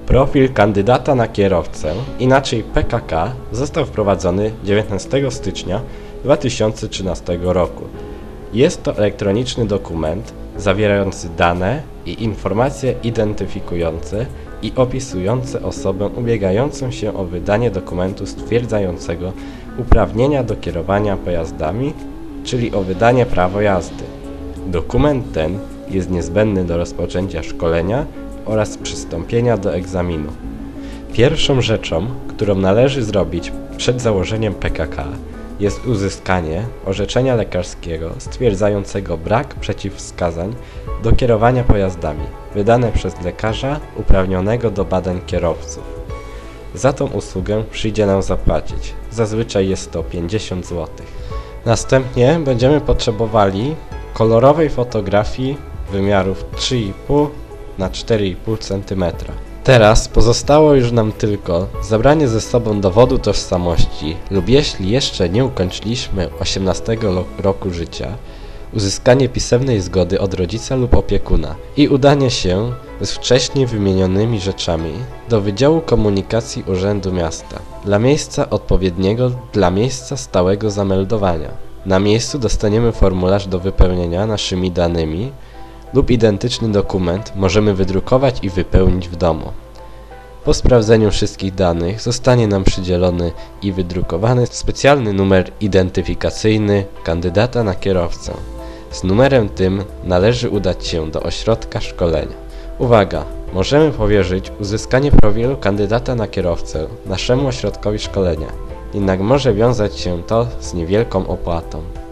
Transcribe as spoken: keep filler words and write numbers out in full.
Profil kandydata na kierowcę, inaczej P K K, został wprowadzony dziewiętnastego stycznia dwa tysiące trzynastego roku. Jest to elektroniczny dokument zawierający dane i informacje identyfikujące i opisujące osobę ubiegającą się o wydanie dokumentu stwierdzającego uprawnienia do kierowania pojazdami, czyli o wydanie prawa jazdy. Dokument ten jest niezbędny do rozpoczęcia szkolenia oraz przystąpienia do egzaminu. Pierwszą rzeczą, którą należy zrobić przed założeniem P K K, jest uzyskanie orzeczenia lekarskiego stwierdzającego brak przeciwwskazań do kierowania pojazdami, wydane przez lekarza uprawnionego do badań kierowców. Za tą usługę przyjdzie nam zapłacić, zazwyczaj jest to pięćdziesiąt złotych. Następnie będziemy potrzebowali kolorowej fotografii wymiarów trzy i pół na cztery i pół centymetra. Teraz pozostało już nam tylko zabranie ze sobą dowodu tożsamości lub jeśli jeszcze nie ukończyliśmy osiemnastego roku życia, uzyskanie pisemnej zgody od rodzica lub opiekuna i udanie się z wcześniej wymienionymi rzeczami do Wydziału Komunikacji Urzędu Miasta dla miejsca odpowiedniego dla miejsca stałego zameldowania. Na miejscu dostaniemy formularz do wypełnienia naszymi danymi lub identyczny dokument możemy wydrukować i wypełnić w domu. Po sprawdzeniu wszystkich danych zostanie nam przydzielony i wydrukowany specjalny numer identyfikacyjny kandydata na kierowcę. Z numerem tym należy udać się do ośrodka szkolenia. Uwaga! Możemy powierzyć uzyskanie profilu kandydata na kierowcę naszemu ośrodkowi szkolenia, jednak może wiązać się to z niewielką opłatą.